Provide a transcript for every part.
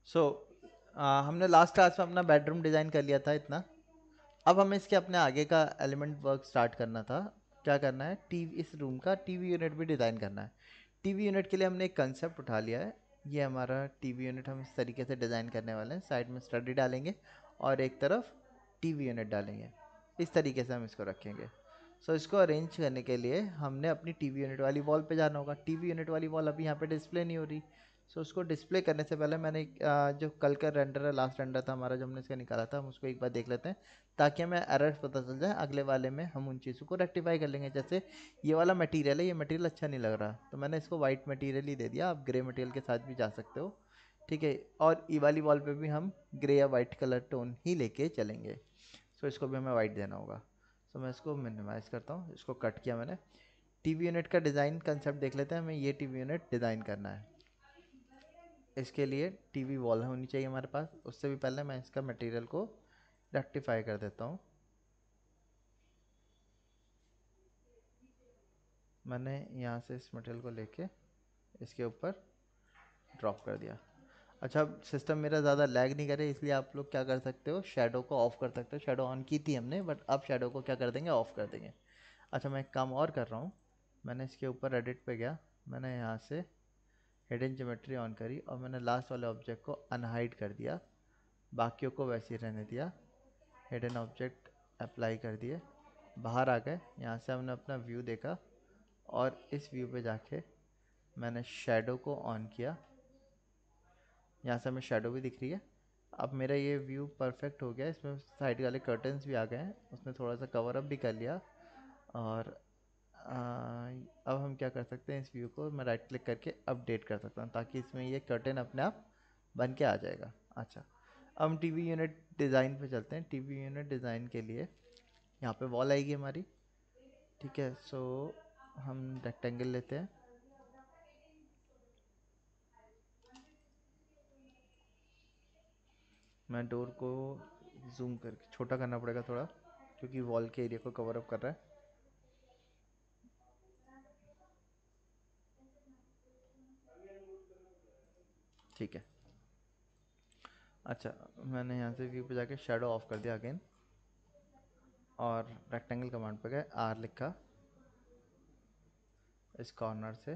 सो हमने last class में अपना बेडरूम डिज़ाइन कर लिया था इतना। अब हमें इसके अपने आगे का एलिमेंट वर्क स्टार्ट करना था। क्या करना है, टीवी, इस रूम का टीवी यूनिट भी डिज़ाइन करना है। टीवी यूनिट के लिए हमने एक कंसेप्ट उठा लिया है। ये हमारा टीवी यूनिट हम इस तरीके से डिज़ाइन करने वाले हैं, साइड में स्टडी डालेंगे और एक तरफ टीवी यूनिट डालेंगे। इस तरीके से हम इसको रखेंगे। सो इसको अरेंज करने के लिए हमने अपनी टीवी यूनिट वाली वॉल पे जाना होगा। टीवी यूनिट वाली वॉल अभी यहाँ पे डिस्प्ले नहीं हो रही। सो उसको डिस्प्ले करने से पहले मैंने जो कल का रेंडर है, लास्ट रेंडर था हमारा जो हमने इसका निकाला था, हम उसको एक बार देख लेते हैं ताकि हमें एरर्स पता चल जाए। अगले वाले में हम उन चीज़ों को रेक्टिफाई कर लेंगे। जैसे ये वाला मटेरियल है, ये मटेरियल अच्छा नहीं लग रहा, तो मैंने इसको वाइट मटेरियल ही दे दिया। आप ग्रे मटेरियल के साथ भी जा सकते हो, ठीक है। और ई वाली वॉल पे भी हम ग्रे या वाइट कलर टोन ही लेके चलेंगे। सो इसको भी हमें वाइट देना होगा। सो मैं इसको मिनिमाइज़ करता हूँ, इसको कट किया मैंने। टीवी यूनिट का डिज़ाइन कंसेप्ट देख लेते हैं। हमें ये टीवी यूनिट डिज़ाइन करना है। इसके लिए टीवी वॉल होनी चाहिए हमारे पास। उससे भी पहले मैं इसका मटेरियल को रेक्टिफाई कर देता हूँ। मैंने यहाँ से इस मटेरियल को लेके इसके ऊपर ड्रॉप कर दिया। अच्छा, सिस्टम मेरा ज़्यादा लैग नहीं करे, इसलिए आप लोग क्या कर सकते हो, शेडो को ऑफ कर सकते हो। शेडो ऑन की थी हमने, बट अब शेडो को क्या कर देंगे, ऑफ कर देंगे। अच्छा, मैं एक काम और कर रहा हूँ। मैंने इसके ऊपर एडिट पे गया, मैंने यहाँ से हिडन ज्योमेट्री ऑन करी और मैंने लास्ट वाले ऑब्जेक्ट को अनहाइड कर दिया, बाकियों को वैसे ही रहने दिया। हिडन ऑब्जेक्ट अप्लाई कर दिए, बाहर आ गए। यहाँ से हमने अपना व्यू देखा और इस व्यू पे जाके मैंने शेडो को ऑन किया। यहाँ से हमें शेडो भी दिख रही है। अब मेरा ये व्यू परफेक्ट हो गया। इसमें साइड वाले कर्टन्स भी आ गए हैं, उसने थोड़ा सा कवर अप भी कर लिया। और अब हम क्या कर सकते हैं, इस व्यू को मैं राइट क्लिक करके अपडेट कर सकता हूँ ताकि इसमें ये कर्टन अपने आप बन के आ जाएगा। अच्छा, अब हम टीवी यूनिट डिज़ाइन पे चलते हैं। टीवी यूनिट डिज़ाइन के लिए यहाँ पे वॉल आएगी हमारी, ठीक है। सो हम रेक्टेंगल लेते हैं। मैं डोर को जूम करके छोटा करना पड़ेगा थोड़ा, क्योंकि वॉल के एरिया को कवर अप कर रहा है। ठीक है। अच्छा, मैंने यहाँ से व्यू पे जाके शेडो ऑफ कर दिया अगेन, और रेक्टेंगल कमांड पे गए, आर लिखा, इस कॉर्नर से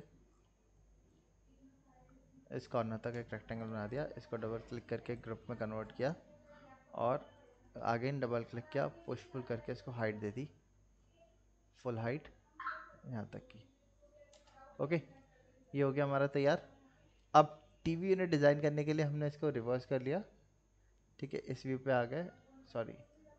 इस कॉर्नर तक एक रेक्टेंगल बना दिया। इसको डबल क्लिक करके ग्रुप में कन्वर्ट किया और अगेन डबल क्लिक किया, पुश पुल करके इसको हाइट दे दी, फुल हाइट यहाँ तक की। ओके, ये हो गया हमारा तैयार। अब टीवी यूनिट डिज़ाइन करने के लिए हमने इसको रिवर्स कर लिया, ठीक है। इस व्यू पे आ गए, सॉरी,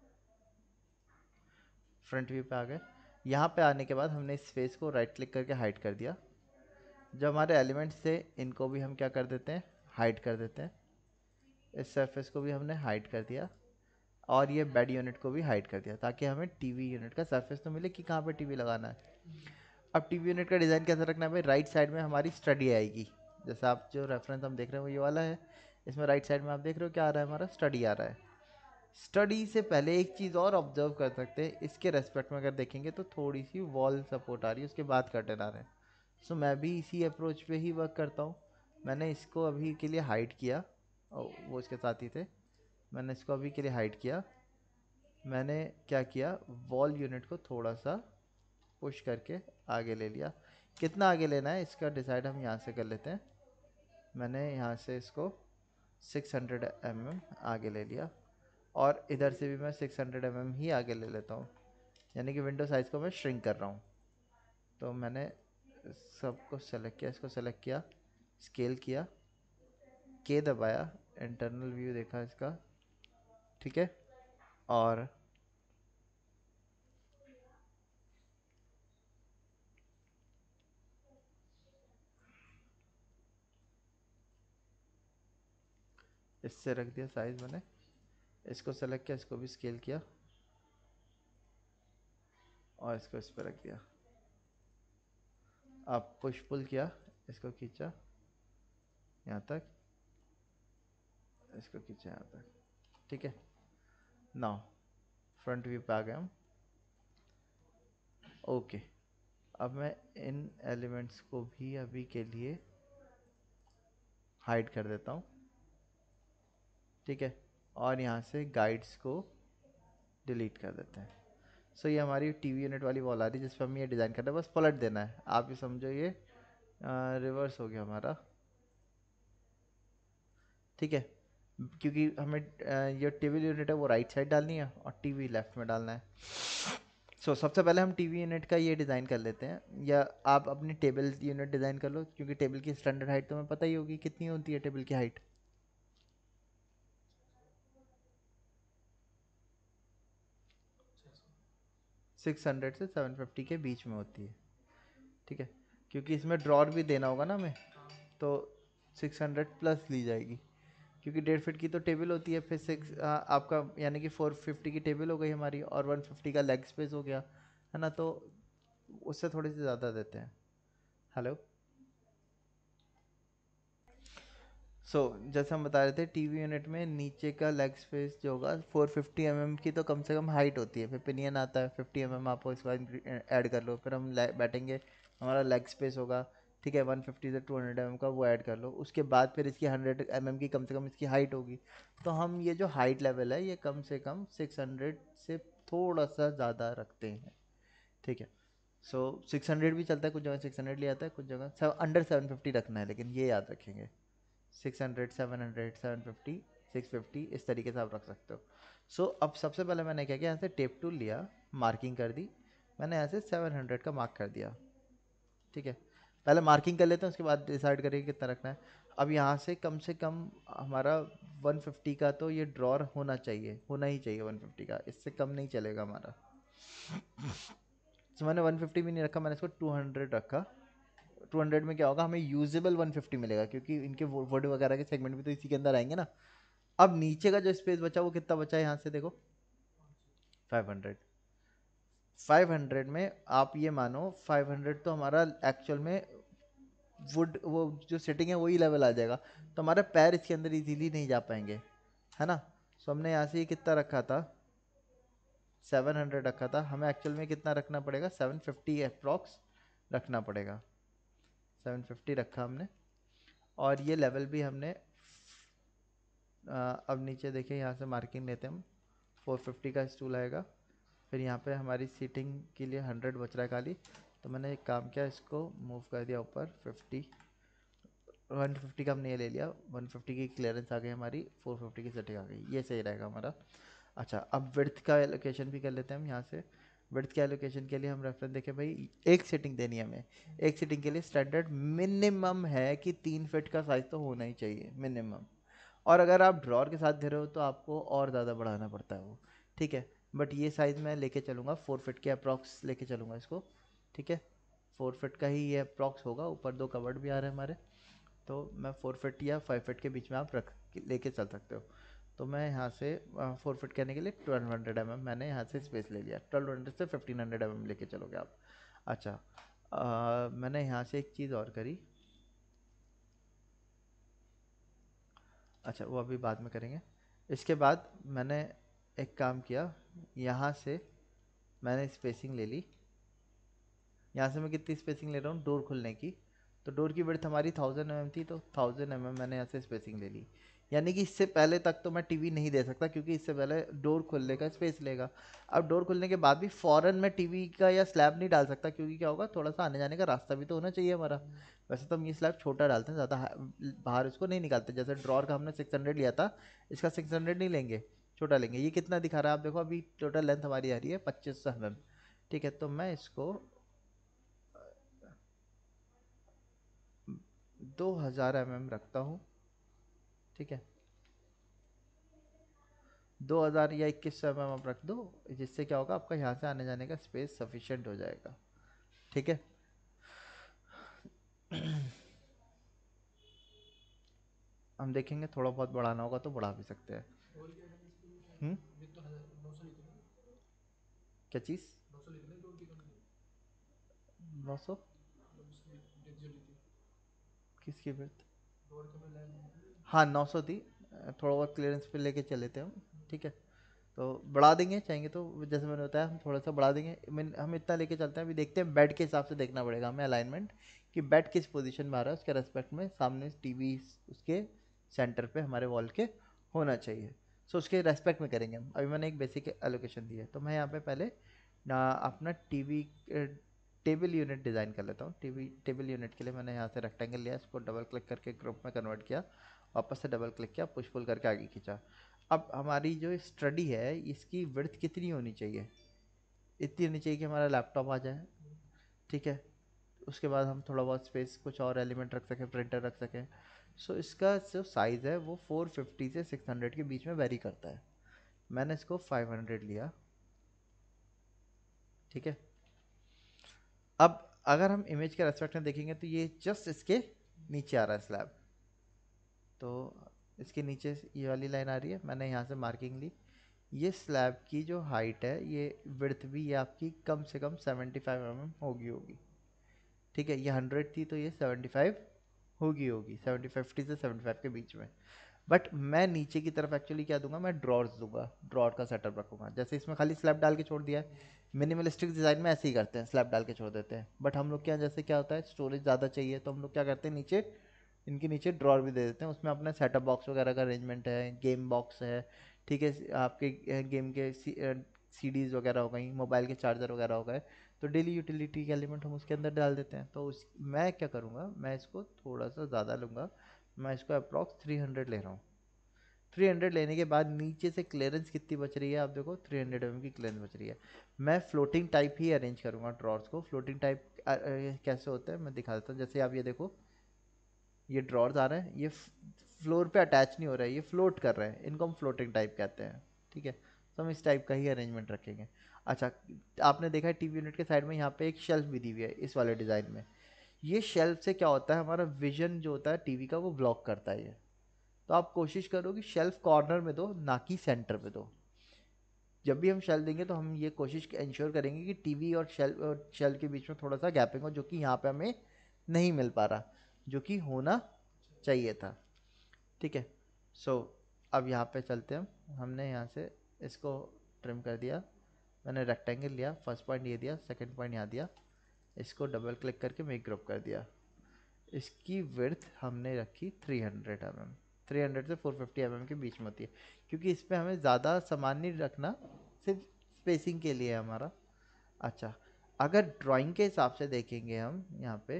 फ्रंट व्यू पे आ गए। यहाँ पे आने के बाद हमने इस फेस को राइट क्लिक करके हाइड कर दिया। जो हमारे एलिमेंट्स थे इनको भी हम क्या कर देते हैं, हाइड कर देते हैं। इस सरफेस को भी हमने हाइड कर दिया और ये बेड यूनिट को भी हाइड कर दिया, ताकि हमें टीवी यूनिट का सरफेस तो मिले कि कहाँ पे टीवी लगाना है। अब टीवी यूनिट का डिज़ाइन कैसे रखना है भाई, राइट साइड में हमारी स्टडी आएगी। जैसे आप जो रेफरेंस हम देख रहे हो ये वाला है, इसमें राइट साइड में आप देख रहे हो क्या आ रहा है, हमारा स्टडी आ रहा है। स्टडी से पहले एक चीज़ और ऑब्जर्व कर सकते हैं, इसके रेस्पेक्ट में अगर देखेंगे तो थोड़ी सी वॉल सपोर्ट आ रही है, उसके बाद कर्टन आ रहे हैं। सो मैं भी इसी अप्रोच पे ही वर्क करता हूँ। मैंने इसको अभी के लिए हाइड किया, और वो इसके साथ ही थे। मैंने इसको अभी के लिए हाइड किया। मैंने क्या किया, वॉल यूनिट को थोड़ा सा पुश करके आगे ले लिया। कितना आगे लेना है इसका डिसाइड हम यहाँ से कर लेते हैं। मैंने यहाँ से इसको 600 mm आगे ले लिया, और इधर से भी मैं 600 mm ही आगे ले लेता हूँ, यानी कि विंडो साइज़ को मैं श्रिंक कर रहा हूँ। तो मैंने सबको सेलेक्ट किया, इसको सेलेक्ट किया, स्केल किया, के दबाया, इंटरनल व्यू देखा इसका, ठीक है। और इससे रख दिया साइज़ मैंने। इसको सेलेक्ट किया, इसको भी स्केल किया और इसको इस पर रख दिया। अब पुश पुल किया, इसको खींचा यहाँ तक, इसको खींचा यहाँ तक, ठीक है। नाउ फ्रंट व्यू पे आ गए हम। ओके, अब मैं इन एलिमेंट्स को भी अभी के लिए हाइड कर देता हूँ। ठीक है, और यहाँ से गाइड्स को डिलीट कर देते हैं। सो ये हमारी टीवी यूनिट वाली वॉल आ रही है जिस पर हमें ये डिज़ाइन करना है, बस पलट देना है। आप ये समझो ये रिवर्स हो गया हमारा, ठीक है, क्योंकि हमें ये टीवी यूनिट है वो राइट साइड डालनी है और टीवी लेफ्ट में डालना है। सबसे पहले हम टीवी यूनिट का ये डिज़ाइन कर लेते हैं, या आप अपनी टेबल यूनिट डिज़ाइन कर लो, क्योंकि टेबल की स्टैंडर्ड हाइट तुम्हें पता ही होगी कितनी होती है टेबल की हाइट। 600 से 750 के बीच में होती है, ठीक है, क्योंकि इसमें ड्रॉर भी देना होगा ना हमें, तो 600 प्लस ली जाएगी, क्योंकि 1.5 फीट की तो टेबल होती है। फिर आपका यानी कि 450 की टेबल हो गई हमारी, और 150 का लेग स्पेस हो गया, है ना, तो उससे थोड़ी सी ज़्यादा देते हैं। हेलो। जैसे हम बता रहे थे, टीवी यूनिट में नीचे का लेग स्पेस जो होगा 450 की तो कम से कम हाइट होती है, फिर पिनियन आता है 50 आप इसके बाद ऐड कर लो, फिर हम बैठेंगे, हमारा लेग स्पेस होगा, ठीक है, 150 से 200 का वो ऐड कर लो, उसके बाद फिर इसकी 100 की कम से कम इसकी हाइट होगी। तो हम ये जो हाइट लेवल है ये कम से कम 600 से थोड़ा सा ज़्यादा रखते हैं, ठीक है। 600 भी चलता है, कुछ जगह 600 ले आता है, कुछ जगह अंडर 750 रखना है, लेकिन ये याद रखेंगे 600, 700, 750, 650 इस तरीके से आप रख सकते हो। अब सबसे पहले मैंने क्या किया, यहाँ से टेप टूल लिया, मार्किंग कर दी, मैंने यहाँ से 700 का मार्क कर दिया, ठीक है। पहले मार्किंग कर लेते हैं, उसके बाद डिसाइड करेंगे कितना रखना है। अब यहाँ से कम हमारा 150 का तो ये ड्रॉर होना चाहिए, होना ही चाहिए 150 का, इससे कम नहीं चलेगा हमारा। मैंने 150 भी नहीं रखा, मैंने इसको 200 रखा। 200 में क्या होगा, हमें यूजेबल 150 मिलेगा, क्योंकि इनके वुड वगैरह के सेगमेंट भी तो इसी के अंदर आएंगे ना। अब नीचे का जो स्पेस बचा वो कितना बचा है, यहाँ से देखो 500। 500 में आप ये मानो 500 तो हमारा एक्चुअल में वुड वो जो सेटिंग है वही लेवल आ जाएगा, तो हमारे पैर इसके अंदर इजीली नहीं जा पाएंगे, है ना। हमने यहाँ से ये कितना रखा था, 700 रखा था, हमें एक्चुअल में कितना रखना पड़ेगा, 750 अप्रॉक्स रखना पड़ेगा। 750 रखा हमने, और ये लेवल भी हमने अब नीचे देखिए, यहाँ से मार्किंग लेते हैं हम, 450 का स्टूल आएगा, फिर यहाँ पे हमारी सीटिंग के लिए 100 बच रहा है खाली, तो मैंने एक काम किया, इसको मूव कर दिया ऊपर 50, 150 का हमने ये ले लिया, 150 की क्लियरेंस आ गई हमारी, 450 की सेटिंग आ गई, ये सही रहेगा हमारा। अच्छा, अब विड्थ का एलोकेशन भी कर लेते हैं हम यहाँ से। विड्थ के एलोकेशन के लिए हम रेफरेंस देखें भाई, एक सीटिंग देनी है हमें, एक सीटिंग के लिए स्टैंडर्ड मिनिमम है कि 3 फीट का साइज तो होना ही चाहिए मिनिमम, और अगर आप ड्रॉर के साथ दे रहे हो तो आपको और ज़्यादा बढ़ाना पड़ता है वो, ठीक है। बट ये साइज़ मैं लेके चलूँगा 4 फीट के अप्रॉक्स लेके चलूँगा इसको, ठीक है। 4 फीट का ही ये अप्रॉक्स होगा, ऊपर 2 कबर्ड भी आ रहे हैं हमारे, तो मैं 4 फीट या 5 फीट के बीच में आप रख लेके चल सकते हो। तो मैं यहाँ से 4 फीट कहने के लिए 1200 मैंने यहाँ से स्पेस ले लिया, 1200 से 1500 लेके चलोगे आप। अच्छा, मैंने यहाँ से एक चीज़ और करी, अच्छा वो अभी बाद में करेंगे। इसके बाद मैंने एक काम किया, यहाँ से मैंने स्पेसिंग ले ली, यहाँ से मैं कितनी स्पेसिंग ले रहा हूँ डोर खुलने की, तो डोर की विड्थ हमारी 1000 थी, तो 1000 मैंने यहाँ से स्पेसिंग ले ली, यानी कि इससे पहले तक तो मैं टीवी नहीं दे सकता, क्योंकि इससे पहले डोर खुलने का स्पेस लेगा। अब डोर खुलने के बाद भी फ़ौरन मैं टीवी का या स्लैब नहीं डाल सकता, क्योंकि क्या होगा, थोड़ा सा आने जाने का रास्ता भी तो होना चाहिए हमारा। वैसे तो हम ये स्लैब छोटा डालते हैं, ज़्यादा बाहर इसको नहीं निकालते, जैसे ड्रॉर का हमने 600 लिया था, इसका 600 नहीं लेंगे, छोटा लेंगे। ये कितना दिखा रहा है आप देखो, अभी टोटल लेंथ हमारी आ रही है 2500 ठीक है, तो मैं इसको 2000 रखता हूँ, ठीक है, 2000 या 2100 आप रख दो, जिससे क्या होगा, आपका यहाँ से आने जाने का स्पेस सफिशिएंट हो जाएगा, ठीक है। हम देखेंगे थोड़ा बहुत बढ़ाना होगा तो बढ़ा भी सकते हैं। हम्म, क्या चीज़, 900 किसकी ब्रेथ, हाँ 900 थी, थोड़ा बहुत क्लियरेंस पे लेके चले थे हम, ठीक है, तो बढ़ा देंगे चाहेंगे तो, जैसे मैंने बताया हम थोड़ा सा बढ़ा देंगे, हम इतना लेके चलते हैं। अभी देखते हैं, बेड के हिसाब से देखना पड़ेगा हमें अलाइनमेंट, कि बेड किस पोजीशन में आ रहा है, उसके रेस्पेक्ट में सामने टीवी उसके सेंटर पे हमारे वॉल के होना चाहिए। सो उसके रेस्पेक्ट में करेंगे हम। अभी मैंने एक बेसिक एलोकेशन दी है, तो मैं यहाँ पे पहले ना अपना टीवी टेबल यूनिट डिज़ाइन कर लेता हूँ। टीवी टेबल यूनिट के लिए मैंने यहाँ से रेक्टेंगल लिया, इसको डबल क्लिक करके ग्रुप में कन्वर्ट किया, वापस से डबल क्लिक किया, पुश पुल करके आगे खींचा। अब हमारी जो स्टडी है इसकी विड्थ कितनी होनी चाहिए? इतनी होनी चाहिए कि हमारा लैपटॉप आ जाए, ठीक है। उसके बाद हम थोड़ा बहुत स्पेस, कुछ और एलिमेंट रख सकें, प्रिंटर रख सकें। सो इसका जो साइज़ है वो 450 से 600 के बीच में वेरी करता है। मैंने इसको 500 लिया, ठीक है। अब अगर हम इमेज के रेस्पेक्ट में देखेंगे तो ये जस्ट इसके नीचे आ रहा है स्लैब। तो इसके नीचे ये वाली लाइन आ रही है, मैंने यहाँ से मार्किंग ली। ये स्लैब की जो हाइट है, ये विड्थ भी ये आपकी कम से कम 75 होगी होगी, ठीक है। ये 100 थी तो ये 75 होगी 50 से 75 के बीच में। बट मैं नीचे की तरफ एक्चुअली क्या दूंगा, मैं ड्रॉर्स दूंगा, ड्रॉर का सेटअप रखूंगा। जैसे इसमें खाली स्लैब डाल के छोड़ दिया है, मिनिमलिस्टिक डिज़ाइन में ऐसे ही करते हैं, स्लैब डाल के छोड़ देते हैं। बट हम लोग क्या, जैसे क्या होता है स्टोरेज ज़्यादा चाहिए तो हम लोग क्या करते हैं, नीचे इनके नीचे ड्रॉर भी दे देते हैं। उसमें अपना सेटअप बॉक्स वगैरह का अरेंजमेंट है, गेम बॉक्स है, ठीक है। आपके गेम के सीडीज़ वगैरह हो गई, मोबाइल के चार्जर वगैरह हो गए, तो डेली यूटिलिटी के एलिमेंट हम उसके अंदर डाल देते हैं। तो उस मैं क्या करूँगा, मैं इसको थोड़ा सा ज़्यादा लूँगा, मैं इसको अप्रॉक्स 300 ले रहा हूँ। 300 लेने के बाद नीचे से क्लियरेंस कितनी बच रही है, आप देखो 300 की क्लियरेंस बच रही है। मैं फ्लोटिंग टाइप ही अरेंज करूँगा ड्रॉर्स को। फ्लोटिंग टाइप कैसे होता है मैं दिखा देता हूँ। जैसे आप ये देखो, ये ड्रॉर्स आ रहे हैं, ये फ्लोर पे अटैच नहीं हो रहा है, ये फ्लोट कर रहे हैं, इनको हम फ्लोटिंग टाइप कहते हैं, ठीक है। तो हम इस टाइप का ही अरेंजमेंट रखेंगे। अच्छा, आपने देखा है टीवी यूनिट के साइड में यहाँ पे एक शेल्फ भी दी हुई है इस वाले डिज़ाइन में। ये शेल्फ से क्या होता है, हमारा विजन जो होता है टीवी का वो ब्लॉक करता है ये। तो आप कोशिश करो कि शेल्फ कॉर्नर में दो, ना कि सेंटर पे दो। जब भी हम शेल्फ देंगे तो हम ये कोशिश इंश्योर करेंगे कि टीवी और शेल्फ के बीच में थोड़ा सा गैपिंग हो, जो कि यहाँ पे हमें नहीं मिल पा रहा, जो कि होना चाहिए था, ठीक है। सो अब यहाँ पे चलते हैं हम। हमने यहाँ से इसको ट्रिम कर दिया, मैंने रेक्टेंगल लिया, फर्स्ट पॉइंट ये दिया, सेकंड पॉइंट यहाँ दिया, इसको डबल क्लिक करके मेक ग्रुप कर दिया। इसकी विड्थ हमने रखी 300 300 से 450 के बीच में होती है, क्योंकि इस पर हमें ज़्यादा सामान नहीं रखना, सिर्फ स्पेसिंग के लिए है हमारा। अच्छा, अगर ड्राइंग के हिसाब से देखेंगे हम यहाँ पे,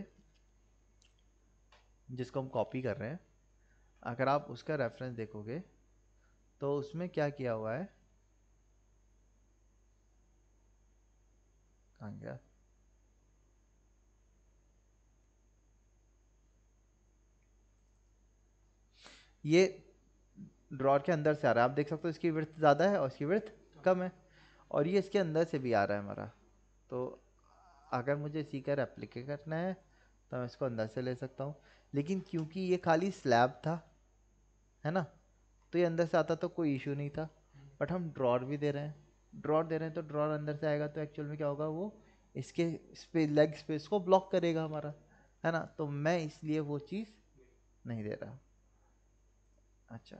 जिसको हम कॉपी कर रहे हैं, अगर आप उसका रेफरेंस देखोगे तो उसमें क्या किया हुआ है, कहाँ गया, ये ड्रॉर के अंदर से आ रहा है, आप देख सकते हो इसकी विड्थ ज़्यादा है और इसकी विड्थ कम है, और ये इसके अंदर से भी आ रहा है हमारा। तो अगर मुझे इसी का रेप्लिकेट करना है तो मैं इसको अंदर से ले सकता हूँ। लेकिन क्योंकि ये खाली स्लैब था, है ना, तो ये अंदर से आता तो कोई इशू नहीं था। बट हम ड्रॉर भी दे रहे हैं, ड्रॉर दे रहे हैं तो ड्रॉर अंदर से आएगा, तो एक्चुअल में क्या होगा, वो इसके लेग स्पेस को ब्लॉक करेगा हमारा, है ना। तो मैं इसलिए वो चीज़ नहीं दे रहा। अच्छा,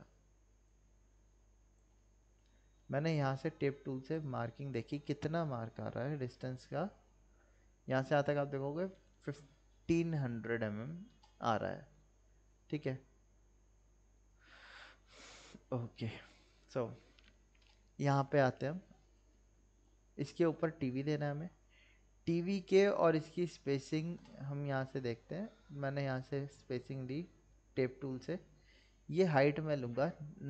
मैंने यहाँ से टेप टूल से मार्किंग देखी, कितना मार्क आ रहा है डिस्टेंस का, यहाँ से आता तक आप देखोगे 1500 आ रहा है, ठीक है। ओके, सो यहाँ पे आते हैं हम, इसके ऊपर टीवी देना है हमें। टीवी के और इसकी स्पेसिंग हम यहाँ से देखते हैं। मैंने यहाँ से स्पेसिंग ली टेप टूल से, ये हाइट मैं लूँगा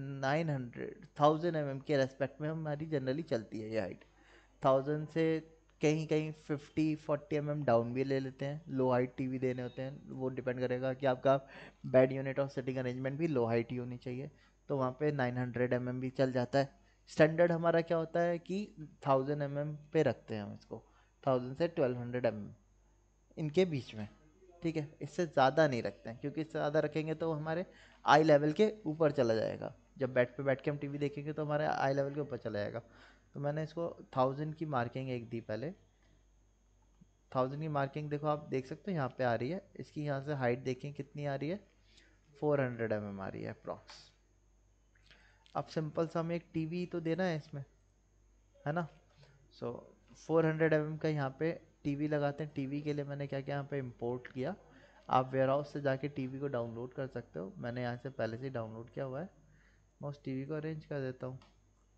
1000 के रेस्पेक्ट में हमारी जनरली चलती है ये हाइट। 1000 से कहीं कहीं 50-40 डाउन भी ले लेते हैं, लो हाइट टीवी देने होते हैं, वो डिपेंड करेगा कि आपका बेड यूनिट और सिटिंग अरेंजमेंट भी लो हाइट ही होनी चाहिए, तो वहाँ पे 900 भी चल जाता है। स्टैंडर्ड हमारा क्या होता है कि 1000 पे रखते हैं हम इसको, 1000 से 1200 इनके बीच में, ठीक है। इससे ज़्यादा नहीं रखते हैं, क्योंकि इससे ज़्यादा रखेंगे तो हमारे आई लेवल के ऊपर चला जाएगा। जब बेड पे बैठ के हम टीवी देखेंगे तो हमारे आई लेवल के ऊपर चला जाएगा। तो मैंने इसको 1000 की मार्किंग एक दी पहले। 1000 की मार्किंग देखो, आप देख सकते हो यहाँ पे आ रही है, इसकी यहाँ से हाइट देखें कितनी आ रही है, 400 आ रही है अप्रॉक्स। अब सिंपल सा हमें एक टीवी तो देना है इसमें, है ना। सो 400 का यहाँ पे टीवी लगाते हैं। टीवी के लिए मैंने क्या किया, यहाँ पे इंपोर्ट किया। आप वेयर हाउस से जाके टीवी को डाउनलोड कर सकते हो, मैंने यहाँ से पहले से डाउनलोड किया हुआ है। मैं उस टीवी को अरेंज कर देता हूँ।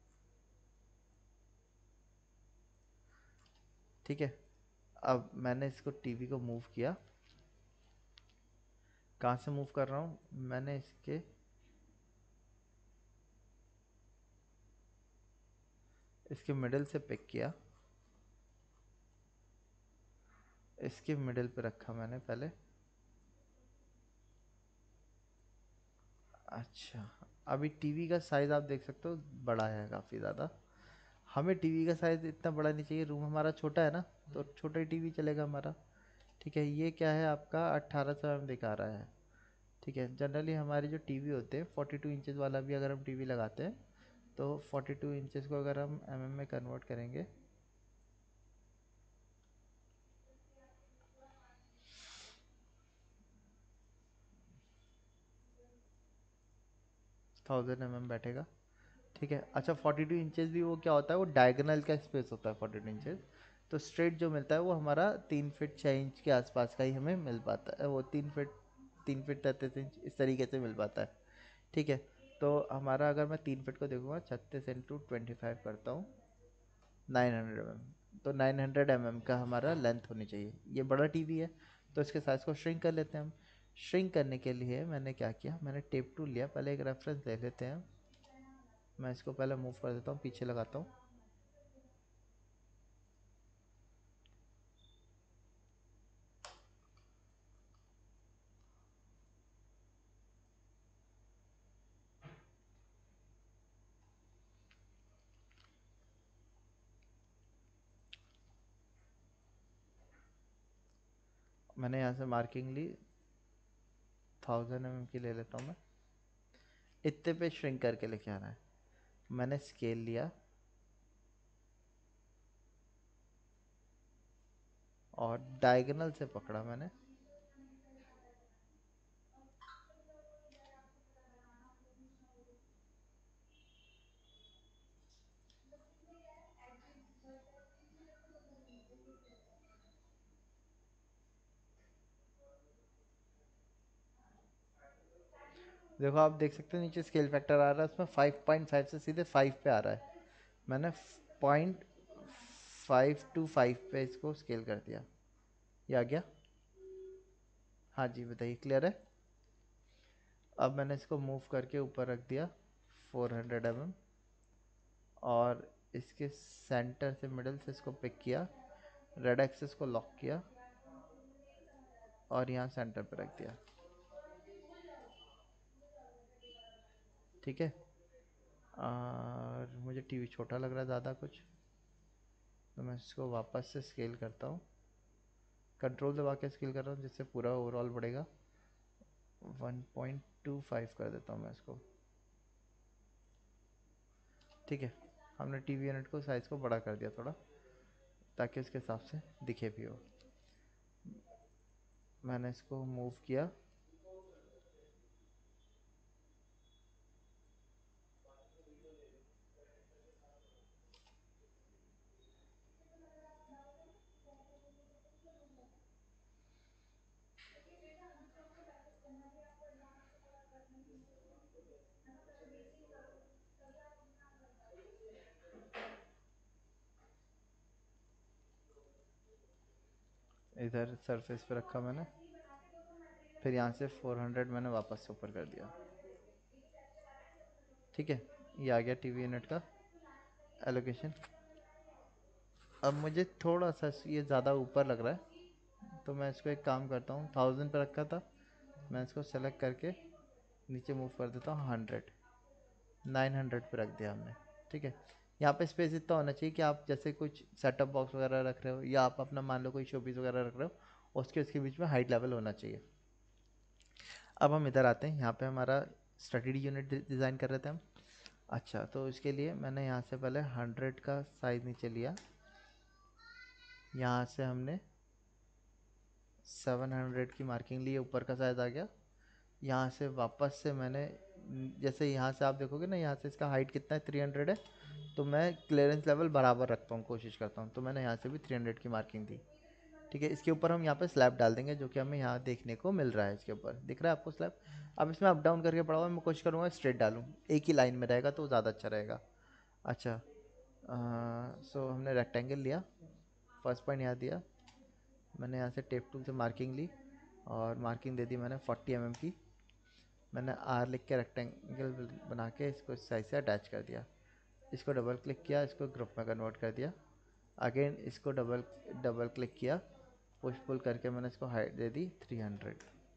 ठीक है, अब मैंने इसको टीवी को मूव किया। कहाँ से मूव कर रहा हूँ, मैंने इसके मिडिल से पिक किया, इसके मिडिल पे रखा मैंने पहले। अच्छा, अभी टीवी का साइज़ आप देख सकते हो बड़ा है काफ़ी ज़्यादा। हमें टीवी का साइज़ इतना बड़ा नहीं चाहिए, रूम हमारा छोटा है ना, तो छोटा ही टीवी चलेगा हमारा। ठीक है, ये क्या है आपका 1800 mm दिखा रहा है। ठीक है, जनरली हमारे जो टीवी होते हैं 42 इंचज़ वाला भी अगर हम टीवी लगाते हैं तो 42 इंचज़ को अगर हम mm में कन्वर्ट करेंगे 1000 mm बैठेगा। ठीक है, अच्छा 42 इंचज़ भी वो क्या होता है, वो डायगोनल का स्पेस होता है 42 इंचज़। तो स्ट्रेट जो मिलता है वो हमारा 3 फीट 6 इंच के आसपास का ही हमें मिल पाता है, वो 3 फीट 33 इंच इस तरीके से मिल पाता है। ठीक है, तो हमारा अगर मैं 3 फीट को देखूंगा 36 × 25 करता हूँ 900 mm। तो 900 mm का हमारा लेंथ होनी चाहिए। ये बड़ा टीवी है तो इसके साइज़ को श्रिंक कर लेते हैं हम। श्रिंक करने के लिए मैंने क्या किया, मैंने टेप टूल लिया, पहले एक रेफरेंस ले लेते हैं। मैं इसको पहले मूव कर देता हूँ, पीछे लगाता हूँ। मैंने यहाँ से मार्किंग ली, 1000 mm की ले लेता हूँ मैं। इतने पे श्रिंक करके लेके आना है। मैंने स्केल लिया और डायगोनल से पकड़ा मैंने। देखो आप देख सकते हो नीचे स्केल फैक्टर आ रहा है, उसमें 5.5 से सीधे 5 पे आ रहा है। मैंने 0.525 पे इसको स्केल कर दिया। ये आ गया। हाँ जी बताइए, क्लियर है। अब मैंने इसको मूव करके ऊपर रख दिया 400 mm, और इसके सेंटर से मिडल से इसको पिक किया, रेड एक्सेस को लॉक किया और यहाँ सेंटर पे रख दिया। ठीक है, और मुझे टीवी छोटा लग रहा है ज़्यादा कुछ, तो मैं इसको वापस से स्केल करता हूँ। कंट्रोल दबा के स्केल कर रहा हूँ जिससे पूरा ओवरऑल बढ़ेगा। 1.25 कर देता हूँ मैं इसको। ठीक है, हमने टीवी यूनिट को साइज़ को बड़ा कर दिया थोड़ा, ताकि उसके हिसाब से दिखे भी हो। मैंने इसको मूव किया। इधर सरफेस पे रखा मैंने, फिर यहाँ से 400 मैंने वापस से ऊपर कर दिया। ठीक है, ये आ गया टीवी यूनिट का एलोकेशन। अब मुझे थोड़ा सा ये ज़्यादा ऊपर लग रहा है, तो मैं इसको एक काम करता हूँ, 1000 पे रखा था, मैं इसको सेलेक्ट करके नीचे मूव कर देता हूँ 100, 900 पे रख दिया हमने। ठीक है, यहाँ पे स्पेस इतना होना चाहिए कि आप जैसे कुछ सेटअप बॉक्स वगैरह रख रहे हो या आप अपना मान लो कोई शोपीस वगैरह रख रहे हो, उसके उसके बीच में हाइट लेवल होना चाहिए। अब हम इधर आते हैं, यहाँ पे हमारा स्टडी यूनिट डिज़ाइन कर रहे थे हम। अच्छा, तो इसके लिए मैंने यहाँ से पहले 100 का साइज़ नीचे लिया, यहाँ से हमने 700 की मार्किंग ली, ऊपर का साइज़ आ गया। यहाँ से वापस से मैंने जैसे यहाँ से आप देखोगे ना, यहाँ से इसका हाइट कितना है, 300 है, तो मैं क्लियरेंस लेवल बराबर रखता हूँ, कोशिश करता हूँ, तो मैंने यहाँ से भी 300 की मार्किंग दी। ठीक है, इसके ऊपर हम यहाँ पे स्लैब डाल देंगे, जो कि हमें यहाँ देखने को मिल रहा है। इसके ऊपर दिख रहा है आपको स्लैब, अब इसमें अप डाउन करके पड़ा हुआ है, मैं कोशिश करूँगा स्ट्रेट डालूँ, एक ही लाइन में रहेगा तो ज़्यादा अच्छा रहेगा। अच्छा, सो हमने रेक्टेंगल लिया, फर्स्ट पॉइंट यहाँ दिया, मैंने यहाँ से टेप टूल से मार्किंग ली और मार्किंग दे दी मैंने 40 mm की। मैंने आर लिख के रेक्टेंगल बना के इसको इस साइड से अटैच कर दिया। इसको डबल क्लिक किया, इसको ग्रुप में कन्वर्ट कर दिया। अगेन इसको डबल डबल क्लिक किया, पुश पुल करके मैंने इसको हाइट दे दी 300।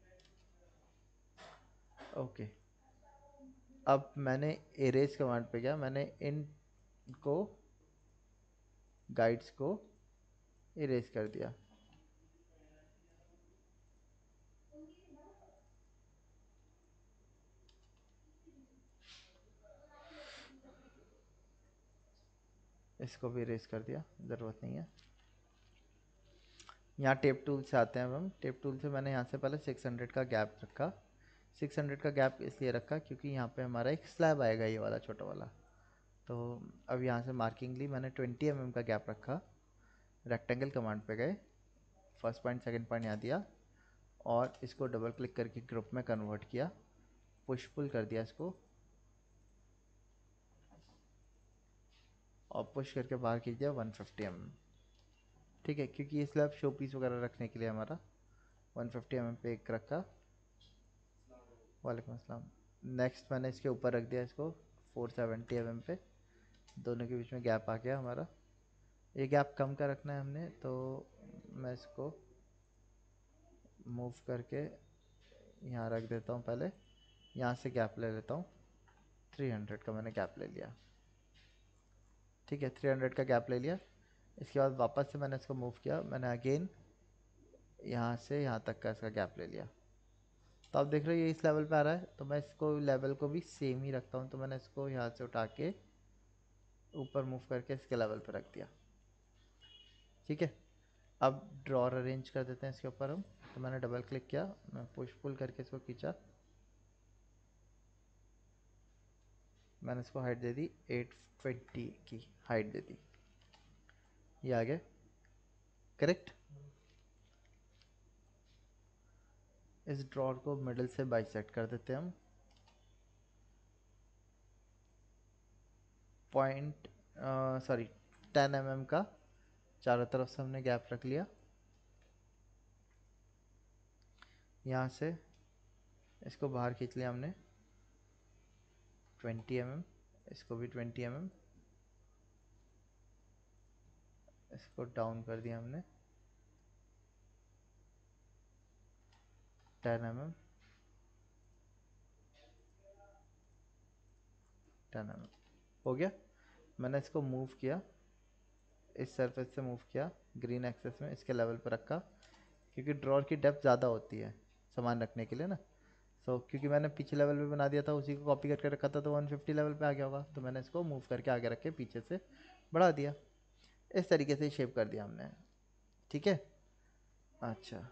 ओके, अब मैंने इरेज कमांड पे गया, मैंने इन को गाइड्स को इरेज कर दिया। इसको भी इरेज कर दिया, ज़रूरत नहीं है। यहाँ टेप टूल से आते हैं। अब हम टेप टूल से मैंने यहाँ से पहले 600 का गैप रखा। 600 का गैप इसलिए रखा क्योंकि यहाँ पे हमारा एक स्लैब आएगा, ये वाला छोटा वाला। तो अब यहाँ से मार्किंग ली, मैंने 20 mm का गैप रखा। रेक्टेंगल कमांड पे गए, फर्स्ट पॉइंट सेकंड पॉइंट यहाँ दिया और इसको डबल क्लिक करके ग्रुप में कन्वर्ट किया, पुश पुल कर दिया इसको और पुश करके बाहर खींच दिया 150 mm। ठीक है, क्योंकि ये स्लैब शो पीस वगैरह रखने के लिए हमारा 150 mm पे एक रखा। वालेकुम अस्सलाम। नेक्स्ट मैंने इसके ऊपर रख दिया इसको 470 mm पे, दोनों के बीच में गैप आ गया हमारा। ये गैप कम का रखना है हमने, तो मैं इसको मूव करके यहाँ रख देता हूँ। पहले यहाँ से गैप ले लेता हूँ, 300 का मैंने गैप ले लिया। ठीक है, 300 का गैप ले लिया। इसके बाद वापस से मैंने इसको मूव किया, मैंने अगेन यहाँ से यहाँ तक का इसका गैप ले लिया। तो आप देख रहे हो ये इस लेवल पे आ रहा है, तो मैं इसको लेवल को भी सेम ही रखता हूँ। तो मैंने इसको यहाँ से उठा के ऊपर मूव करके इसके लेवल पे रख दिया। ठीक है, अब ड्रॉर अरेंज कर देते हैं इसके ऊपर हम। तो मैंने डबल क्लिक किया, मैं पुश पुल करके इसको खींचा, मैंने इसको हाइट दे दी 820 की हाइट दे दी। ये आ गया करेक्ट। इस ड्रॉर को मिडल से बाइसेक्ट कर देते हैं हम। पॉइंट सॉरी 10 mm का चारों तरफ से हमने गैप रख लिया। यहाँ से इसको बाहर खींच लिया हमने 20 mm, इसको भी 20 mm, इसको डाउन कर दिया हमने 10 mm, 10 mm हो गया। मैंने इसको मूव किया, इस सरफेस से मूव किया ग्रीन एक्सेस में, इसके लेवल पर रखा क्योंकि ड्रॉर की डेप्थ ज़्यादा होती है सामान रखने के लिए ना। क्योंकि मैंने पीछे लेवल पे बना दिया था, उसी को कॉपी करके रखा था, तो 150 लेवल पे आ गया होगा। तो मैंने इसको मूव करके आगे रख के पीछे से बढ़ा दिया। इस तरीके से शेप कर दिया हमने। ठीक है, अच्छा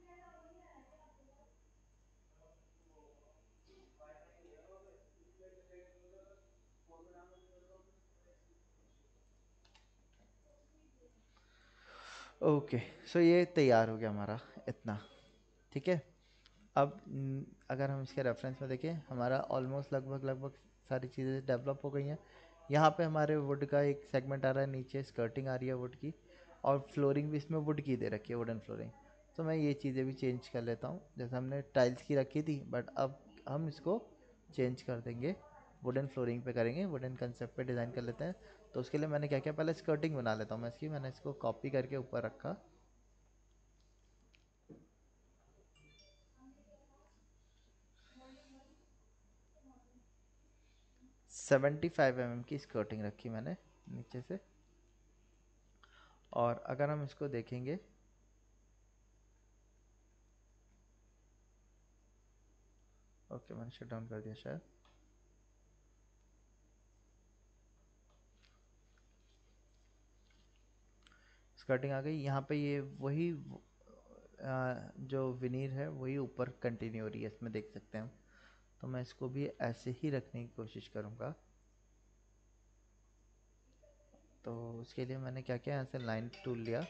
ओके। सो ये तैयार हो गया हमारा इतना। ठीक है, अब अगर हम इसके रेफरेंस में देखें, हमारा ऑलमोस्ट लगभग लगभग सारी चीज़ें डेवलप हो गई हैं। यहाँ पे हमारे वुड का एक सेगमेंट आ रहा है, नीचे स्कर्टिंग आ रही है वुड की, और फ्लोरिंग भी इसमें वुड की दे रखी है, वुडन फ्लोरिंग। तो मैं ये चीज़ें भी चेंज कर लेता हूँ। जैसे हमने टाइल्स की रखी थी, बट अब हम इसको चेंज कर देंगे, वुडन फ्लोरिंग पे करेंगे, वुडन कंसेप्ट पे डिज़ाइन कर लेते हैं। तो उसके लिए मैंने क्या किया, पहले स्कर्टिंग बना लेता हूँ मैं इसकी। मैंने इसको कॉपी करके ऊपर रखा, 75 mm की स्कर्टिंग रखी मैंने नीचे से। और अगर हम इसको देखेंगे, ओके मैंने शट डाउन कर दिया शायद। स्कर्टिंग आ गई यहाँ पे, ये वही जो विनीर है वही ऊपर कंटिन्यू हो रही है, इसमें देख सकते हैं हम। तो मैं इसको भी ऐसे ही रखने की कोशिश करूँगा। तो उसके लिए मैंने क्या किया, यहाँ से लाइन टूल लिया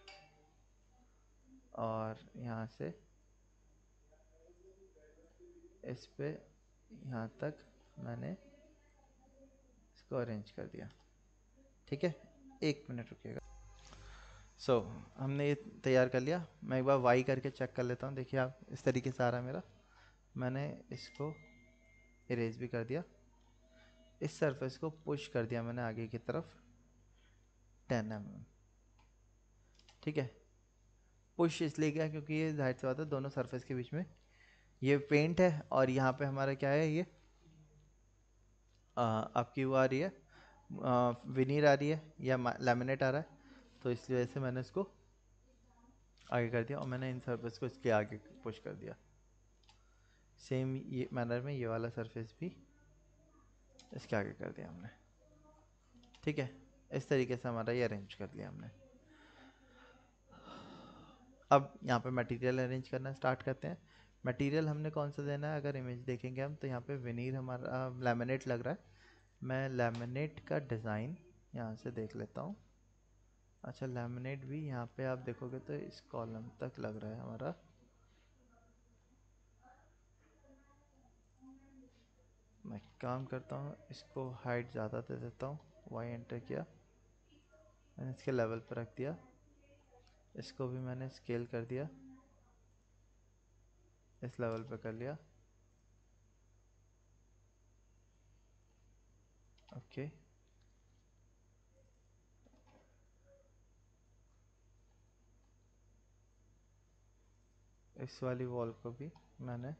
और यहाँ से इस पे यहाँ तक मैंने इसको अरेंज कर दिया। ठीक है, 1 मिनट रुकिएगा। हमने ये तैयार कर लिया। मैं एक बार वाई करके चेक कर लेता हूँ। देखिए आप, इस तरीके से आ रहा है मेरा। मैंने इसको इरेज भी कर दिया। इस सरफेस को पुश कर दिया मैंने आगे की तरफ 10 mm। ठीक है, पुश इसलिए किया क्योंकि ये जाहिर सी बात है दोनों सरफेस के बीच में ये पेंट है, और यहाँ पे हमारा क्या है, ये आपकी वो आ रही है, विनीर आ रही है या लैमिनेट आ रहा है, तो इसलिए वजह से मैंने इसको आगे कर दिया और मैंने इन सरफेस को इसके आगे पुश कर दिया। सेम ये मैनर में ये वाला सरफेस भी इसके आगे कर दिया हमने। ठीक है, इस तरीके से हमारा ये अरेंज कर लिया हमने। अब यहाँ पे मटेरियल अरेंज करना स्टार्ट करते हैं। मटेरियल हमने कौन सा देना है, अगर इमेज देखेंगे हम तो यहाँ पे विनीर हमारा लैमिनेट लग रहा है। मैं लैमिनेट का डिज़ाइन यहाँ से देख लेता हूँ। अच्छा, लैमिनेट भी यहाँ पे आप देखोगे तो इस कॉलम तक लग रहा है हमारा। मैं काम करता हूँ, इसको हाइट ज़्यादा दे देता हूँ। वाई एंटर किया, मैंने इसके लेवल पर रख दिया। इसको भी मैंने स्केल कर दिया, इस लेवल पे कर लिया। ओके, इस वाली वॉल को भी मैंने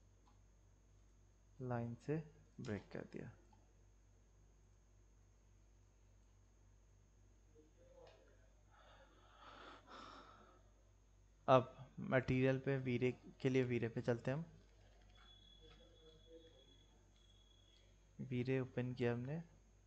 लाइन से ब्रेक कर दिया। अब मटेरियल पे वीरे के लिए वीरे पे चलते हैं हम। वीरे ओपन किया हमने,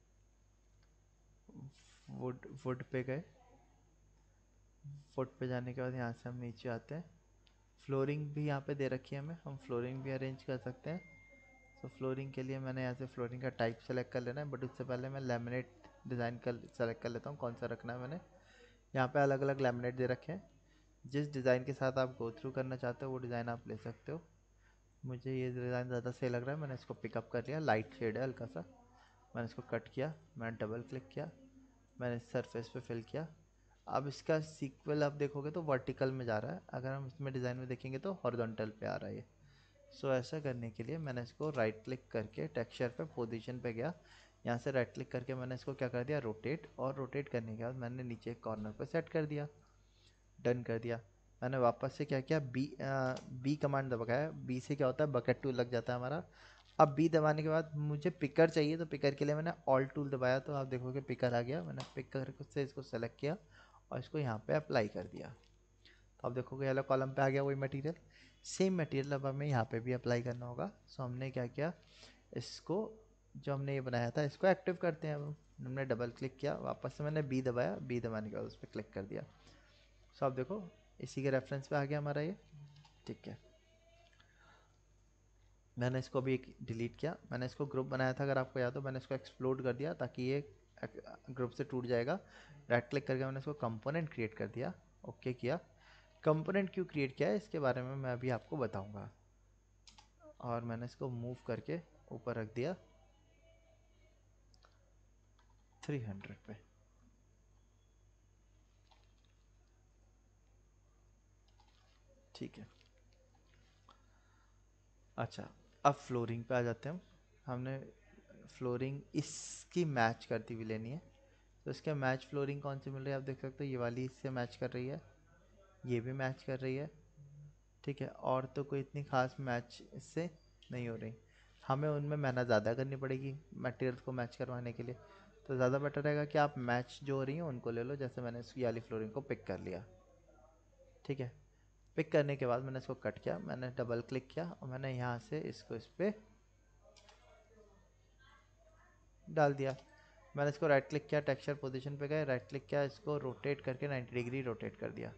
वुड पे गए। वुड पे जाने के बाद यहाँ से हम नीचे आते हैं। फ्लोरिंग भी यहाँ पे दे रखी है हमें, हम फ्लोरिंग भी अरेंज कर सकते हैं। तो फ्लोरिंग के लिए मैंने यहाँ से फ्लोरिंग का टाइप सेलेक्ट कर लेना है, बट उससे पहले मैं लैमिनेट डिज़ाइन कर सेलेक्ट कर लेता हूँ कौन सा रखना है मैंने। यहाँ पे अलग अलग लैमिनेट दे रखे हैं, जिस डिज़ाइन के साथ आप गो थ्रू करना चाहते हो वो डिज़ाइन आप ले सकते हो। मुझे ये डिज़ाइन ज़्यादा सही लग रहा है, मैंने इसको पिकअप कर लिया। लाइट शेड है हल्का सा, मैंने इसको कट किया, मैंने डबल क्लिक किया, मैंने इस सरफेस पे फिल किया। अब इसका सीक्वल आप देखोगे तो वर्टिकल में जा रहा है, अगर हम इसमें डिज़ाइन में देखेंगे तो हॉरिजॉन्टल पे आ रहा है ये। ऐसा करने के लिए मैंने इसको राइट क्लिक करके टेक्सचर पे पोजीशन पे गया। यहाँ से राइट क्लिक करके मैंने इसको क्या कर दिया, रोटेट, और रोटेट करने के बाद मैंने नीचे एक कॉर्नर पे सेट कर दिया। डन कर दिया। मैंने वापस से क्या किया, बी कमांड दबाया। बी से क्या होता है, बकेट टूल लग जाता है हमारा। अब बी दबाने के बाद मुझे पिकर चाहिए, तो पिकर के लिए मैंने ऑल्ट टूल दबाया, तो आप देखोगे पिकर आ गया। मैंने पिकर से इसको सेलेक्ट किया और इसको यहाँ पे अप्लाई कर दिया, तो आप देखोगे येलो कॉलम पे आ गया वही मटेरियल। सेम मटेरियल अब हमें यहाँ पे भी अप्लाई करना होगा। हमने क्या किया, इसको जो हमने ये बनाया था इसको एक्टिव करते हैं। अब हमने डबल क्लिक किया, वापस से मैंने बी दबाया, बी दबाने के बाद उस पर क्लिक कर दिया। आप देखो इसी के रेफरेंस पे आ गया हमारा ये। ठीक है, मैंने इसको भी डिलीट किया। मैंने इसको ग्रुप बनाया था, अगर आपको याद हो, मैंने इसको एक्सप्लोड कर दिया ताकि ये ग्रुप से टूट जाएगा। राइट क्लिक करके मैंने इसको कंपोनेंट क्रिएट कर दिया, ओके किया। कंपोनेंट क्यों क्रिएट किया है इसके बारे में मैं अभी आपको बताऊंगा। और मैंने इसको मूव करके ऊपर रख दिया 300 पे। ठीक है, अच्छा, अब फ्लोरिंग पे आ जाते हैं हम। हमने फ्लोरिंग इसकी मैच करती हुई लेनी है, तो इसके मैच फ्लोरिंग कौन सी मिल रही है, आप देख सकते हो ये वाली इससे मैच कर रही है, ये भी मैच कर रही है। ठीक है, और तो कोई इतनी खास मैच इससे नहीं हो रही। हमें उनमें मेहनत ज़्यादा करनी पड़ेगी मटेरियल को मैच करवाने के लिए, तो ज़्यादा बेटर रहेगा कि आप मैच जो हो रही हैं उनको ले लो। जैसे मैंने इस वाली फ्लोरिंग को पिक कर लिया। ठीक है, पिक करने के बाद मैंने इसको कट किया, मैंने डबल क्लिक किया और मैंने यहाँ से इसको इस पर डाल दिया। मैंने इसको राइट क्लिक किया, टेक्सचर पोजीशन पे गए, राइट क्लिक किया, इसको रोटेट करके 90 डिग्री रोटेट कर दिया।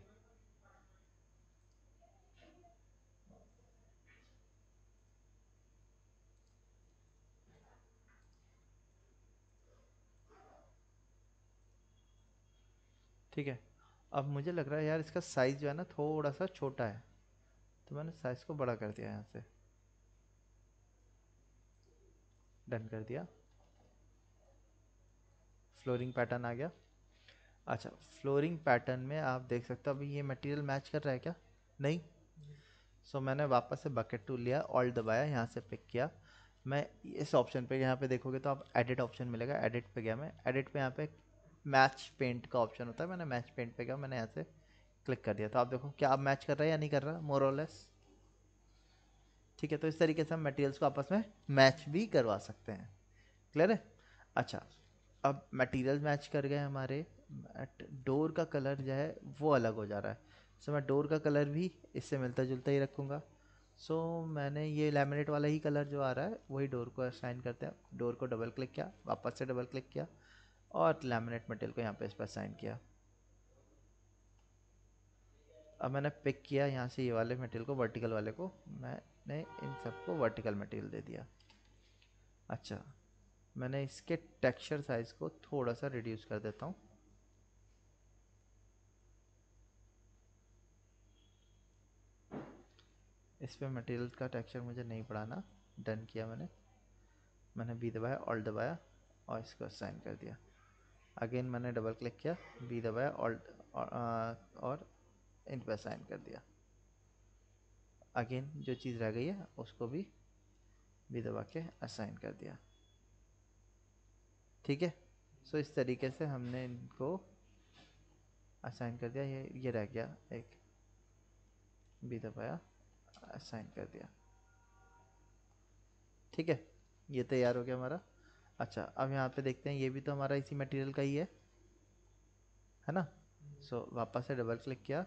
ठीक है, अब मुझे लग रहा है यार इसका साइज़ जो है ना थोड़ा सा छोटा है, तो मैंने साइज़ को बड़ा कर दिया यहाँ से। डन कर दिया, फ्लोरिंग पैटर्न आ गया। अच्छा, फ्लोरिंग पैटर्न में आप देख सकते हो अभी ये मटेरियल मैच कर रहा है क्या? नहीं। सो मैंने वापस से बकेट टूल लिया, ऑल्ट दबाया, यहाँ से पिक किया। मैं इस ऑप्शन पे, यहाँ पे देखोगे तो आप एडिट ऑप्शन मिलेगा, एडिट पे गया मैं, एडिट पे यहाँ पे मैच पेंट का ऑप्शन होता है, मैंने मैच पेंट पे गया, मैंने यहाँ से क्लिक कर दिया। तो आप देखो क्या आप मैच कर रहा है या नहीं कर रहा, मोर और लेस। ठीक है, तो इस तरीके से हम मटेरियल्स को आपस में मैच भी करवा सकते हैं। क्लियर है? अच्छा, अब मटेरियल मैच कर गए हमारे, डोर का कलर जो है वो अलग हो जा रहा है। सो मैं डोर का कलर भी इससे मिलता जुलता ही रखूँगा। सो मैंने ये लैमिनेट वाला ही कलर जो आ रहा है वही डोर को असाइन करते हैं। डोर को डबल क्लिक किया, वापस से डबल क्लिक किया और लैमिनेट मटेरियल को यहाँ पे इस पर असाइन किया। अब मैंने पिक किया यहाँ से ये वाले मटेरियल को, वर्टिकल वाले को मैंने इन सबको वर्टिकल मटेरियल दे दिया। अच्छा, मैंने इसके टेक्सचर साइज को थोड़ा सा रिड्यूस कर देता हूँ। इस पे मटेरियल का टेक्सचर मुझे नहीं पढ़ाना। डन किया मैंने बी दबाया, ऑल्ट दबाया और इसको असाइन कर दिया। अगेन मैंने डबल क्लिक किया, बी दबाया, ऑल्ट और इन पे असाइन कर दिया। अगेन जो चीज़ रह गई है उसको भी बी दबा के असाइन कर दिया। ठीक है, सो इस तरीके से हमने इनको असाइन कर दिया। ये रह गया एक, बी दबाया, असाइन कर दिया। ठीक है, ये तैयार हो गया हमारा। अच्छा, अब यहाँ पे देखते हैं, ये भी तो हमारा इसी मटेरियल का ही है ना। सो वापस से डबल क्लिक किया,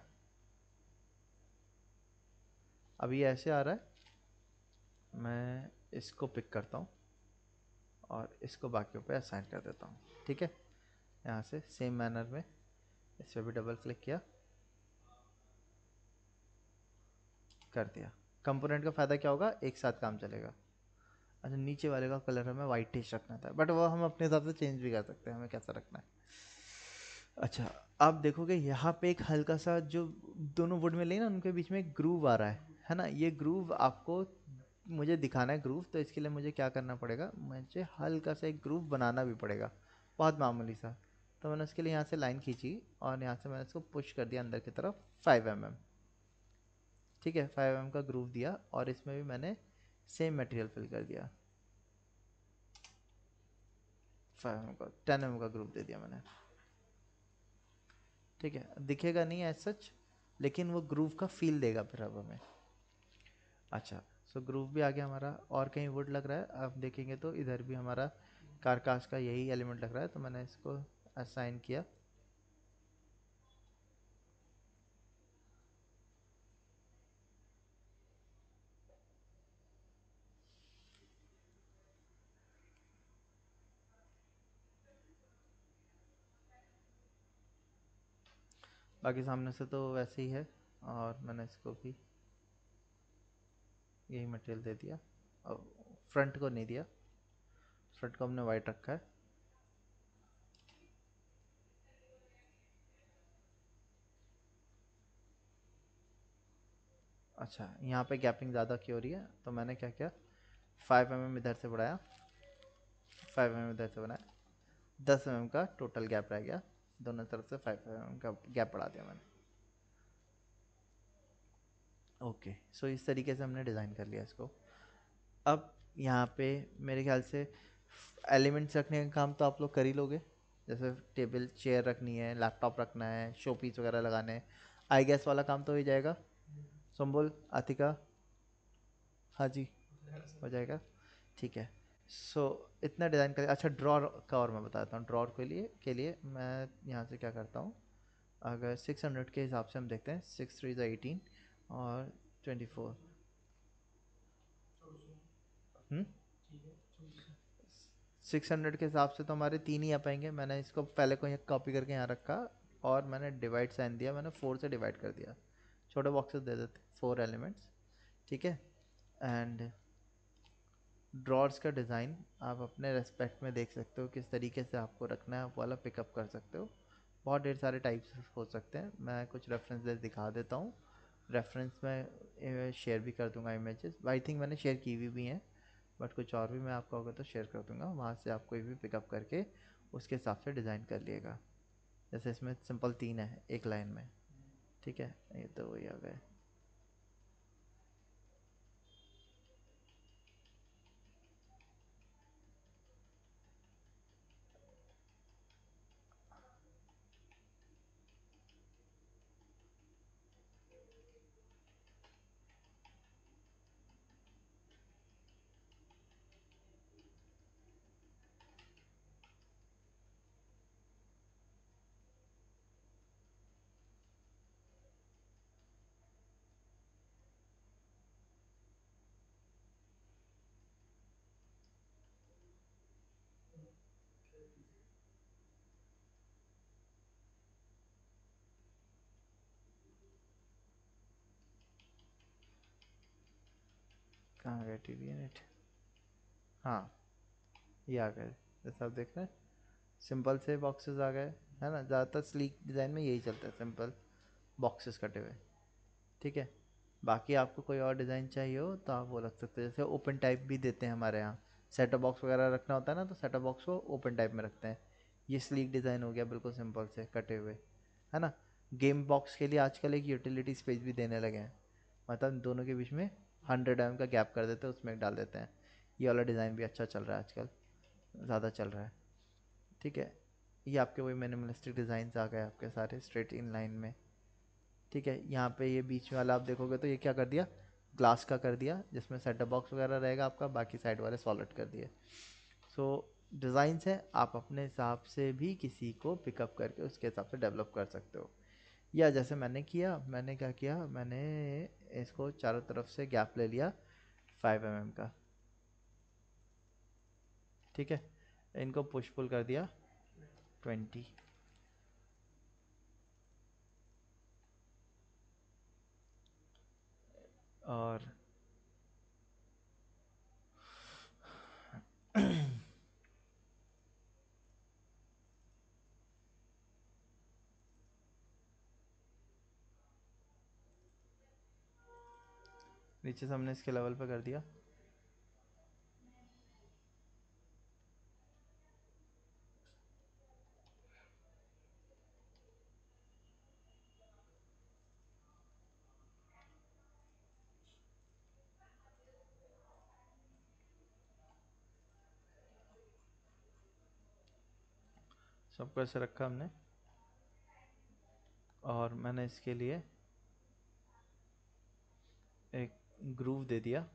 अब ये ऐसे आ रहा है। मैं इसको पिक करता हूँ और इसको बाकियों पे असाइन कर देता हूँ। ठीक है, यहाँ से सेम मैनर में इस पर भी डबल क्लिक किया, कर दिया। कंपोनेंट का फ़ायदा क्या होगा, एक साथ काम चलेगा। अच्छा, नीचे वाले का कलर हमें वाइटिश रखना था, बट वो हम अपने हिसाब से चेंज भी कर सकते हैं, हमें कैसा रखना है। अच्छा, आप देखोगे यहाँ पे एक हल्का सा जो दोनों वुड में ले ना उनके बीच में एक ग्रूव आ रहा है ना। ये ग्रूव आपको मुझे दिखाना है ग्रूव, तो इसके लिए मुझे क्या करना पड़ेगा, मुझे हल्का सा एक ग्रूव बनाना भी पड़ेगा, बहुत मामूली सा। तो मैंने उसके लिए यहाँ से लाइन खींची और यहाँ से मैंने इसको पुश कर दिया अंदर की तरफ 5 mm। ठीक है, 5 mm का ग्रूव दिया और इसमें भी मैंने सेम मटेरियल फिल कर दिया। 5 mm का 10 mm का ग्रूव दे दिया मैंने। ठीक है, दिखेगा नहीं एज सच, लेकिन वो ग्रूव का फील देगा फिर अब हमें। अच्छा, सो ग्रूव भी आ गया हमारा। और कहीं वुड लग रहा है, आप देखेंगे तो इधर भी हमारा कारकास का यही एलिमेंट लग रहा है, तो मैंने इसको असाइन किया। बाकी सामने से तो वैसे ही है, और मैंने इसको भी यही मटेरियल दे दिया। और फ्रंट को नहीं दिया, फ्रंट को हमने वाइट रखा है। अच्छा, यहाँ पे गैपिंग ज़्यादा क्यों हो रही है, तो मैंने क्या किया, 5 mm इधर से बढ़ाया, 5 mm इधर से बनाया, 10 mm का टोटल गैप रह गया। दोनों तरफ से 5 mm का गैप बढ़ा दिया मैंने। ओके, सो इस तरीके से हमने डिज़ाइन कर लिया इसको। अब यहाँ पे मेरे ख्याल से एलिमेंट्स रखने का काम तो आप लोग कर ही लोगे, जैसे टेबल चेयर रखनी है, लैपटॉप रखना है, शो पीस वगैरह लगाने हैं, आई गैस वाला काम तो हो ही जाएगा। संबुल, आतिका, हाँ जी, हो जाएगा। ठीक है, सो इतना डिज़ाइन कर। अच्छा, ड्रॉर का और मैं बताता हूँ। ड्रॉर के लिए मैं यहाँ से क्या करता हूँ, अगर 600 के हिसाब से हम देखते हैं, 6 3 18 और 24। 600 के हिसाब से तो हमारे तीन ही आ पाएंगे। मैंने इसको पहले को कॉपी करके यहाँ रखा और मैंने डिवाइड साइन दिया, मैंने 4 से डिवाइड कर दिया। छोटे बॉक्सेस दे देते, 4 एलिमेंट्स। ठीक है, एंड ड्रॉर्स का डिज़ाइन आप अपने रेस्पेक्ट में देख सकते हो, किस तरीके से आपको रखना है, आप वाला पिकअप कर सकते हो। बहुत ढेर सारे टाइप्स हो सकते हैं, मैं कुछ रेफरेंसेस दिखा देता हूँ। रेफरेंस में शेयर भी कर दूंगा इमेजेस, आई थिंक मैंने शेयर की हुई भी हैं, बट कुछ और भी मैं आपको होगा तो शेयर कर दूंगा, वहाँ से आप कोई भी पिकअप करके उसके हिसाब से डिज़ाइन कर लिएगा। जैसे इसमें सिंपल 3 है एक लाइन में, ठीक है, ये तो वही आ गए। कहाँ गए टी वी यूनिट? हाँ, ये आ गए, जैसा आप देख रहे हैं सिंपल से बॉक्सेस आ गए, है ना। ज़्यादातर स्लीक डिज़ाइन में यही चलता है, सिंपल बॉक्सेस कटे हुए, ठीक है। बाकी आपको कोई और डिज़ाइन चाहिए हो तो आप वो रख सकते हो, जैसे ओपन टाइप भी देते हैं हमारे यहाँ। सेटअप बॉक्स वगैरह रखना होता है ना, तो सेटअप बॉक्स को ओपन टाइप में रखते हैं। ये स्लीक डिज़ाइन हो गया, बिल्कुल सिंपल से कटे हुए, है ना। गेम बॉक्स के लिए आजकल एक यूटिलिटी स्पेस भी देने लगे हैं, मतलब दोनों के बीच में 100 mm का गैप कर देते हैं, उसमें डाल देते हैं। ये वाला डिज़ाइन भी अच्छा चल रहा है आजकल, ज़्यादा चल रहा है, ठीक है। ये आपके वही मिनिमलिस्टिक डिज़ाइंस आ गए आपके सारे स्ट्रेट इन लाइन में, ठीक है। यहाँ पे ये बीच वाला आप देखोगे तो ये क्या कर दिया, ग्लास का कर दिया, जिसमें सेटअप बॉक्स वगैरह रहेगा आपका, बाकी साइड वाले सॉलिड कर दिए। सो डिज़ाइंस हैं, आप अपने हिसाब से भी किसी को पिकअप करके उसके हिसाब से डेवलप कर सकते हो। या जैसे मैंने किया, मैंने क्या किया, मैंने इसको चारों तरफ से गैप ले लिया 5 mm का, ठीक है। इनको पुश पुल कर दिया 20, और नीचे से हमने इसके लेवल पे कर दिया। सबको ऐसे रखा हमने, और मैंने इसके लिए एक ग्रूव दे दिया,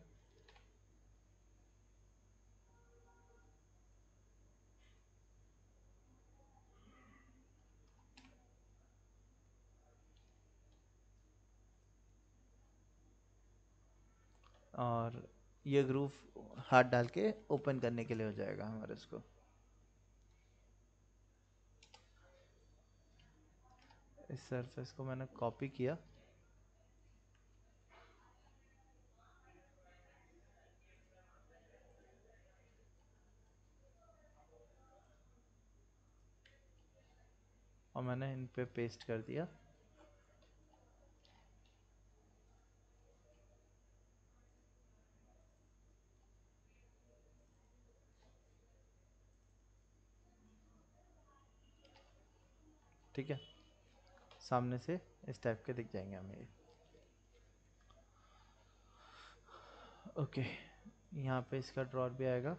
और ये ग्रूव हाथ डाल के ओपन करने के लिए हो जाएगा हमारे इसको। इस सरफेस को मैंने कॉपी किया, और मैंने इन पे पेस्ट कर दिया, ठीक है। सामने से इस टाइप के दिख जाएंगे हमें ये, ओके। यहाँ पे इसका ड्रॉर भी आएगा,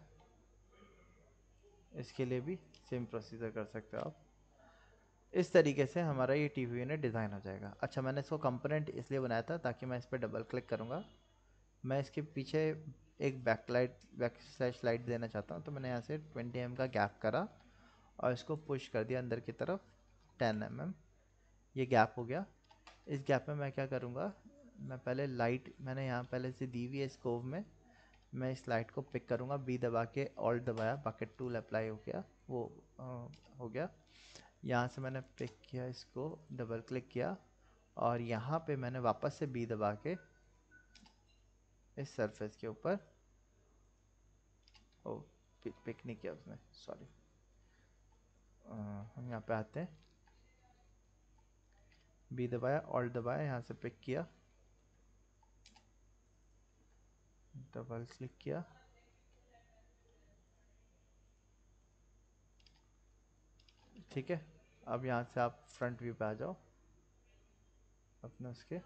इसके लिए भी सेम प्रोसीजर कर सकते हो आप। इस तरीके से हमारा ये टीवी यूनिट डिज़ाइन हो जाएगा। अच्छा, मैंने इसको कंपोनेंट इसलिए बनाया था ताकि मैं इस पर डबल क्लिक करूँगा, मैं इसके पीछे एक बैक स्लैश लाइट देना चाहता हूँ, तो मैंने यहाँ से 20 mm का गैप करा और इसको पुश कर दिया अंदर की तरफ 10 mm। ये गैप हो गया। इस गैप में मैं क्या करूँगा, मैं पहले लाइट मैंने यहाँ पहले से दी हुई है स्कोप में, मैं इस लाइट को पिक करूँगा, बी दबा के ऑल्ट दबाया, बकेट टूल अप्लाई हो गया, वो हो गया। यहाँ से मैंने पिक किया, इसको डबल क्लिक किया, और यहाँ पे मैंने वापस से बी दबा के इस सरफेस के ऊपर, ओ पिक नहीं किया उसने, सॉरी। हम यहाँ पे आते हैं, बी दबाया, ऑल्ट दबाया, यहाँ से पिक किया, डबल क्लिक किया, ठीक है, अब यहाँ से आप फ्रंट व्यू पे आ जाओ अपने उसके,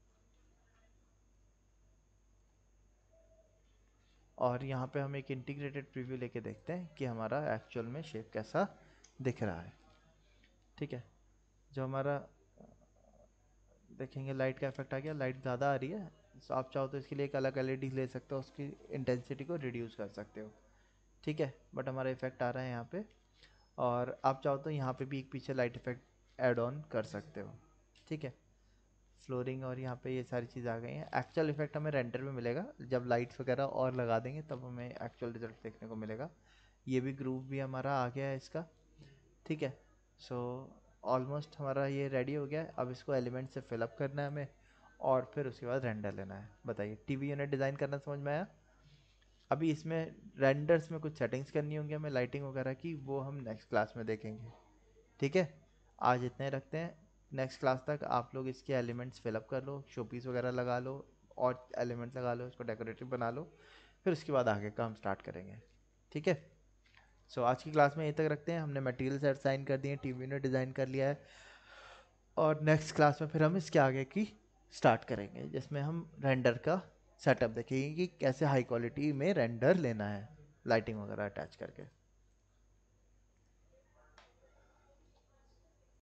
और यहाँ पे हम एक इंटीग्रेटेड प्रीव्यू लेके देखते हैं कि हमारा एक्चुअल में शेप कैसा दिख रहा है। ठीक है, जो हमारा देखेंगे लाइट का इफेक्ट आ गया, लाइट ज़्यादा आ रही है, तो आप चाहो तो इसके लिए एक अलग एलईडी ले सकते हो, उसकी इंटेंसिटी को रिड्यूस कर सकते हो। ठीक है, बट हमारा इफेक्ट आ रहा है यहाँ पे, और आप चाहो तो यहाँ पे भी एक पीछे लाइट इफेक्ट ऐड ऑन कर सकते हो। ठीक है, फ्लोरिंग और यहाँ पे ये सारी चीज़ आ गई हैं। एक्चुअल इफेक्ट हमें रेंडर में मिलेगा, जब लाइट्स वगैरह और लगा देंगे तब हमें एक्चुअल रिजल्ट देखने को मिलेगा। ये भी ग्रूव भी हमारा आ गया है इसका। ठीक है, सो ऑलमोस्ट हमारा ये रेडी हो गया है। अब इसको एलिमेंट से फिलअप करना है हमें, और फिर उसके बाद रेंडर लेना है। बताइए, टीवी यूनिट डिज़ाइन करना समझ में आया? अभी इसमें रेंडर्स में कुछ सेटिंग्स करनी होंगी हमें लाइटिंग वगैरह की, वो हम नेक्स्ट क्लास में देखेंगे। ठीक है, आज इतने रखते हैं। नेक्स्ट क्लास तक आप लोग इसके एलिमेंट्स फिलअप कर लो, शोपीस वगैरह लगा लो, और एलिमेंट्स लगा लो, इसको डेकोरेटिव बना लो, फिर उसके बाद आगे का हम स्टार्ट करेंगे। ठीक है, सो आज की क्लास में यहीं तक रखते हैं। हमने मटेरियल असाइन कर दिए, टीवी ने डिज़ाइन कर लिया है, और नेक्स्ट क्लास में फिर हम इसके आगे की स्टार्ट करेंगे, जिसमें हम रेंडर का सेटअप देखेंगे कि कैसे हाई क्वालिटी में रेंडर लेना है लाइटिंग वगैरह अटैच करके।